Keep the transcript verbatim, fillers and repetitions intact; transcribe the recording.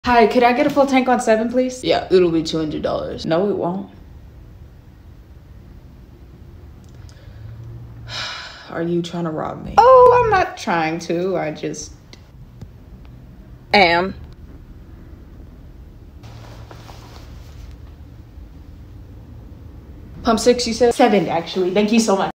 Hi, could I get a full tank on seven, please? Yeah, it'll be two hundred dollars. No, it won't. Are you trying to rob me? Oh, I'm not trying to. I just am. Pump six, you said? Seven, actually. Thank you so much.